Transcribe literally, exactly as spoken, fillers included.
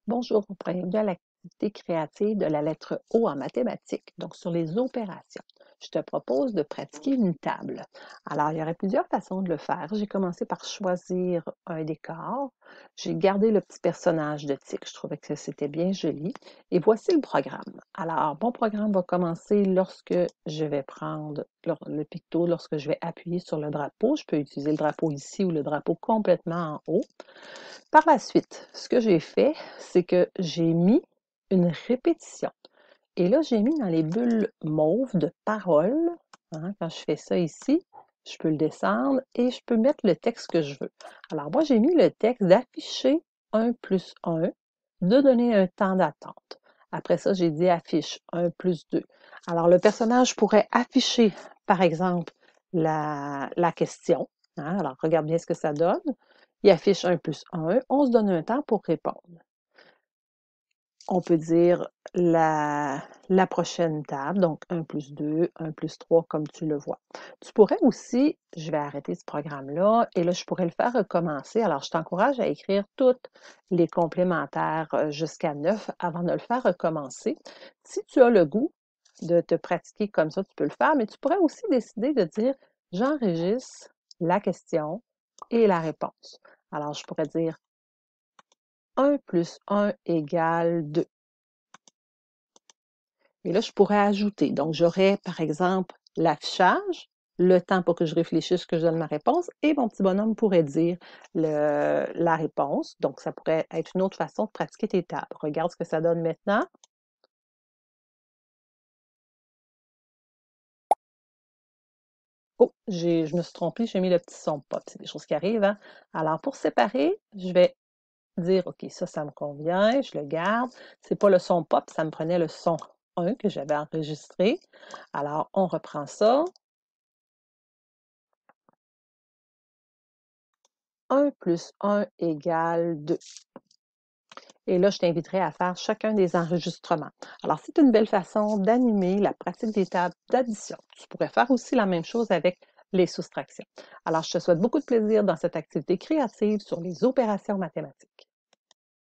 Bonjour, on prend bien l'activité créative de la lettre O en mathématiques, donc sur les opérations. Je te propose de pratiquer une table. Alors, il y aurait plusieurs façons de le faire. J'ai commencé par choisir un décor. J'ai gardé le petit personnage de tic. Je trouvais que c'était bien joli. Et voici le programme. Alors, mon programme va commencer lorsque je vais prendre le picto, lorsque je vais appuyer sur le drapeau. Je peux utiliser le drapeau ici ou le drapeau complètement en haut. Par la suite, ce que j'ai fait, c'est que j'ai mis une répétition. Et là, j'ai mis dans les bulles mauves de paroles. Hein, quand je fais ça ici, je peux le descendre et je peux mettre le texte que je veux. Alors, moi, j'ai mis le texte d'afficher un plus un, de donner un temps d'attente. Après ça, j'ai dit affiche un plus deux. Alors, le personnage pourrait afficher, par exemple, la, la question. Hein, alors, regarde bien ce que ça donne. Il affiche un plus un. On se donne un temps pour répondre. On peut dire la, la prochaine table, donc un plus deux, un plus trois, comme tu le vois. Tu pourrais aussi, je vais arrêter ce programme-là, et là, je pourrais le faire recommencer. Alors, je t'encourage à écrire toutes les complémentaires euh, jusqu'à neuf avant de le faire recommencer. Si tu as le goût de te pratiquer comme ça, tu peux le faire, mais tu pourrais aussi décider de dire, j'enregistre la question et la réponse. Alors, je pourrais dire un plus un égale deux. Et là, je pourrais ajouter. Donc, j'aurais, par exemple, l'affichage, le temps pour que je réfléchisse, que je donne ma réponse, et mon petit bonhomme pourrait dire le, la réponse. Donc, ça pourrait être une autre façon de pratiquer tes tables. Regarde ce que ça donne maintenant. Oh, j'ai, je me suis trompée, j'ai mis le petit son pop. C'est des choses qui arrivent, hein? Alors, pour séparer, je vais dire, OK, ça, ça me convient, je le garde. C'est pas le son pop, ça me prenait le son un que j'avais enregistré. Alors, on reprend ça. un plus un égale deux. Et là, je t'inviterai à faire chacun des enregistrements. Alors, c'est une belle façon d'animer la pratique des tables d'addition. Tu pourrais faire aussi la même chose avec les soustractions. Alors, je te souhaite beaucoup de plaisir dans cette activité créative sur les opérations mathématiques.